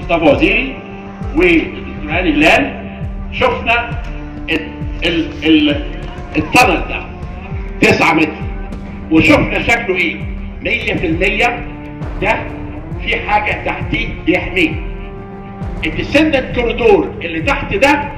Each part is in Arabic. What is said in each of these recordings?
مصطفى وزيري والدكتور هاني هلال شفنا التنل ده 9 متر وشفنا شكله ايه. 100% ده في حاجه تحتيه بيحميه. الديسندنت كوريدور اللي تحت ده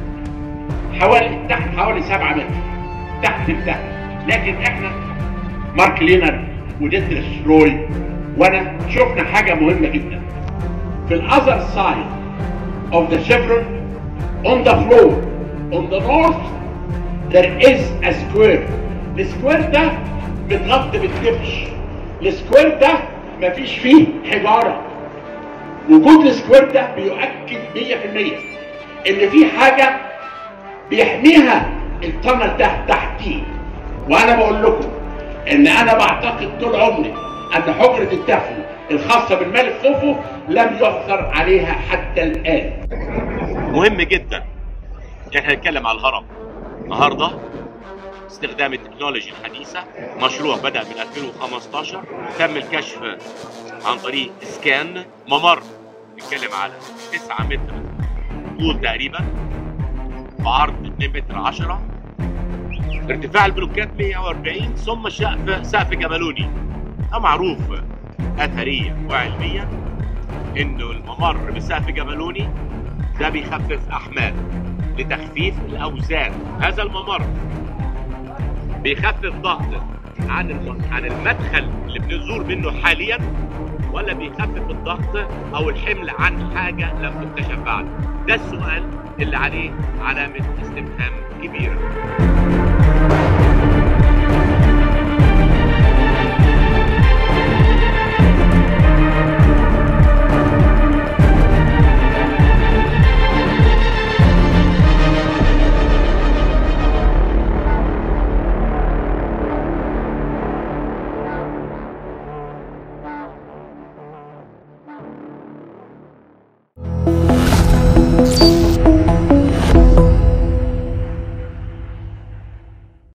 حوالي 7 متر تحت ده، لكن احنا مارك لينر وديتريس روي وانا شفنا حاجه مهمه جدا. في الاذر سايد of the chevron on the floor on the north there is a square. السكوير ده متغطي بالدبش. السكوير ده مفيش فيه حجاره. وجود السكوير ده بيؤكد 100% ان في حاجه بيحميها التنل ده تحتيه. وانا بقول لكم ان انا بعتقد طول عمري ان حجره الدفن الخاصه بالملك خوفو لم يعثر عليها حتى الان. مهم جدا احنا نتكلم على الهرم النهارده. استخدام التكنولوجيا الحديثه، مشروع بدا من 2015 تم الكشف عن طريق سكان ممر نتكلم على 9 متر طول تقريبا بعرض 2 متر 10 ارتفاع البلوكات 140 ثم سقف جبلوني. معروف اثريا وعلميا انه الممر بسقف جبلوني ده بيخفف احمال لتخفيف الاوزان. هذا الممر بيخفف ضغط عن المدخل اللي بنزور منه حاليا، ولا بيخفف الضغط او الحمل عن حاجه لم تكتشف بعد؟ ده السؤال اللي عليه علامه استفهام كبيره.